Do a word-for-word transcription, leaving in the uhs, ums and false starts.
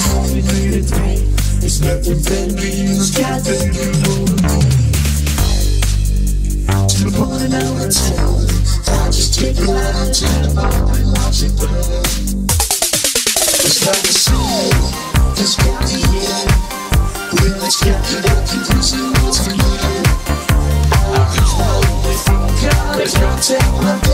we made it through. It's nothing but dreams, got to do more. To the morning hour till I just take a line to the bar and watch it burn. It's like a soul, it's got me here. Well, it's got me looking for some what's for you. I can follow it from God, it's not tell my